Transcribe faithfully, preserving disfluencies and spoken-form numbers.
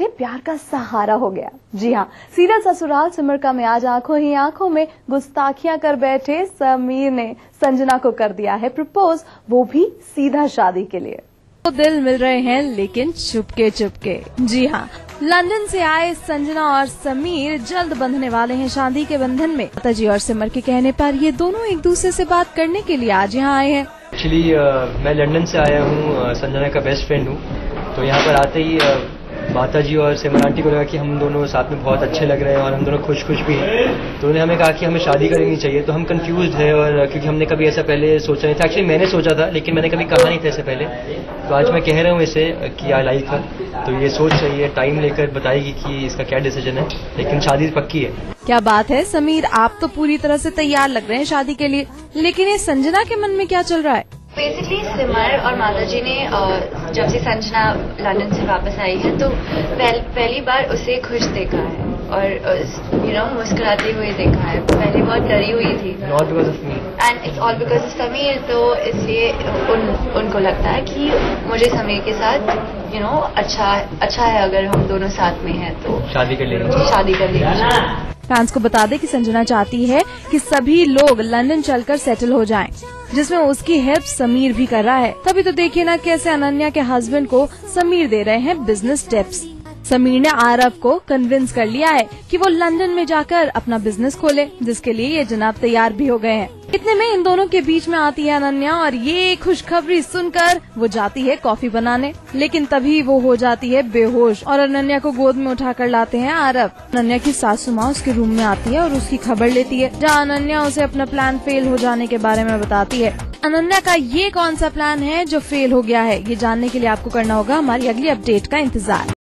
बैठे प्यार का सहारा हो गया। जी हाँ, सीरियल ससुराल सिमर का में आज आंखों ही आंखों में गुस्ताखियां कर बैठे समीर ने संजना को कर दिया है प्रपोज, वो भी सीधा शादी के लिए। तो दिल मिल रहे हैं लेकिन चुपके चुपके। जी हाँ, लंदन से आए संजना और समीर जल्द बंधने वाले हैं शादी के बंधन में। माताजी और सिमर के कहने पर ये दोनों एक दूसरे से बात करने के लिए आज यहाँ आए हैं। एक्चुअली uh, मैं लंदन से आया हूँ, uh, संजना का बेस्ट फ्रेंड हूँ। तो यहाँ पर आते ही uh, माताजी और सिमर आंटी को लगा कि हम दोनों साथ में बहुत अच्छे लग रहे हैं और हम दोनों खुश खुश भी हैं। तो उन्होंने हमें कहा कि हमें शादी करनी चाहिए। तो हम कंफ्यूज है, और क्योंकि हमने कभी ऐसा पहले सोचा नहीं था। एक्चुअली मैंने सोचा था लेकिन मैंने कभी कहा नहीं था इससे पहले। तो आज मैं कह रहा हूँ इसे कि आई लाइक हर। तो ये सोच रही है, टाइम लेकर बताएगी कि इसका क्या डिसीजन है, लेकिन शादी पक्की है। क्या बात है समीर, आप तो पूरी तरह से तैयार लग रहे हैं शादी के लिए, लेकिन ये संजना के मन में क्या चल रहा है? बेसिकली सिमर और माताजी ने जब से संजना लंदन से वापस आई है तो पहल, पहली बार उसे खुश देखा है और यू नो मुस्कुराते हुए देखा है। पहले बहुत डरी हुई थी। Not because of me. And it's all because of Sameer. तो इसलिए उन, उनको लगता है कि मुझे समीर के साथ यू नो अच्छा अच्छा है, अगर हम दोनों साथ में हैं तो शादी कर लेंगे शादी कर लेंगे। फैंस को बता दें कि संजना चाहती है कि सभी लोग लंदन चलकर सेटल हो जाएं, जिसमें उसकी हेल्प समीर भी कर रहा है। तभी तो देखिए ना कैसे अनन्या के हस्बैंड को समीर दे रहे हैं बिजनेस टिप्स। समीर ने आरव को कन्विंस कर लिया है कि वो लंदन में जाकर अपना बिजनेस खोले, जिसके लिए ये जनाब तैयार भी हो गए हैं। इतने में इन दोनों के बीच में आती है अनन्या और ये खुशखबरी सुनकर वो जाती है कॉफी बनाने, लेकिन तभी वो हो जाती है बेहोश और अनन्या को गोद में उठाकर लाते हैं आरव। अनन्या की सासू माँ उसके रूम में आती है और उसकी खबर लेती है, जहाँ अनन्या उसे अपना प्लान फेल हो जाने के बारे में बताती है। अनन्या का ये कौन सा प्लान है जो फेल हो गया है, ये जानने के लिए आपको करना होगा हमारी अगली अपडेट का इंतजार।